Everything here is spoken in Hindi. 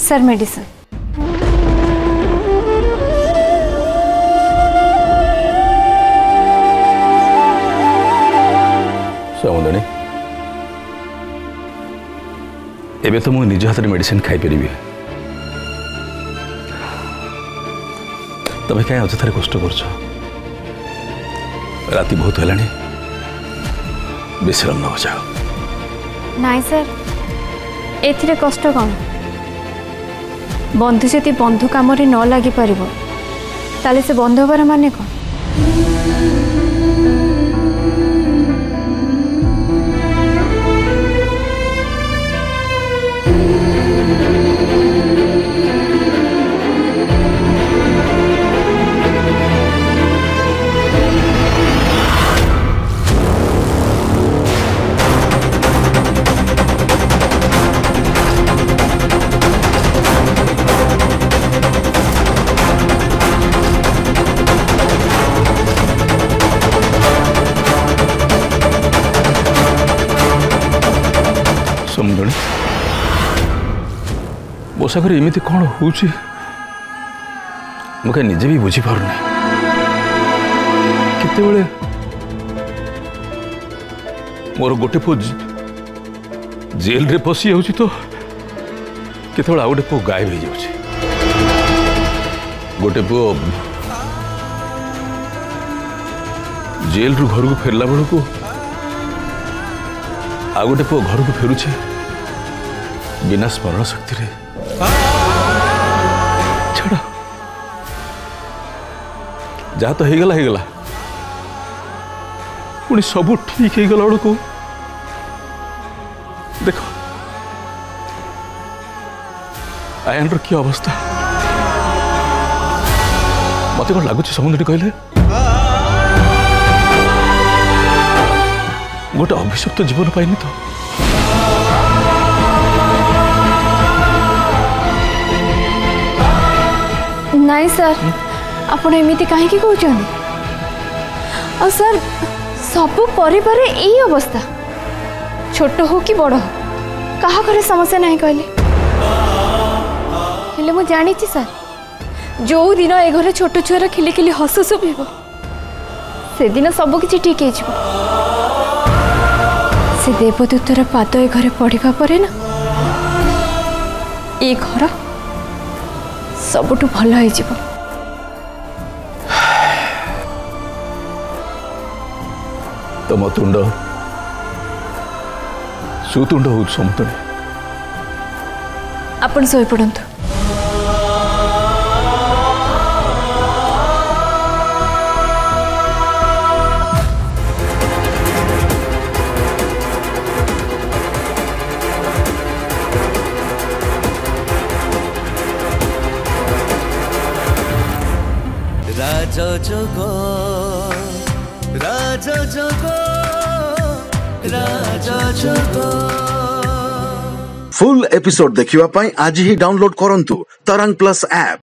Sir medicine. सौंदणी एबे तो मु निज हाथ मेडिसिन खाई परिबी तबे क्या अजथारे कष्ट करछ राति बहुत हेलानी विश्राम न जाओ। नाई सर एथिरे कष्ट कौन बंधु जदि बंधु काम न लगी पार ताले से बंधु हबार माने कौन। समझणी मो सागर एमती कौन हो निजे भी बुझी पार केते मोर गोटे पु जेल रे पशि जाऊँ तो केते आ गोटे पु गायब हो जाऊँ गोटे पु जेल रु घर को फेरला बेलू को आ गोटे पु घर को फेरुछे बिना स्मरण शक्ति रे। छाड़ जहाँ तो होगला पुणी सब ठीक हो गला बेलू देख आयन की अवस्था मत कौन लगुच समुद्री कहले गोटे अभिशप्त जीवन पाइनि तो नाई सर आपण एमिति काहे की कहउछन आ सर सब परिवार यही अवस्था छोट हो कि बड़ हो कहा घरे समस्या नहीं कहले हेले मु जानी छी सर जो दिन ए घरे छोट छुआर खिली खिली हस शुभ से दिन सब किछि ठीक है से देवदूतर पाद ए घरे पढ़ा पर ना ए घर सबुठु भल हो तुम तुंड सुतुंड हो समतने आपण सोई पड़ंतु। राजा जोगो राजा जोगो राजा जोगो फुल एपिसोड देखिवा पाई आज ही डाउनलोड करंतु तरंग प्लस ऐप।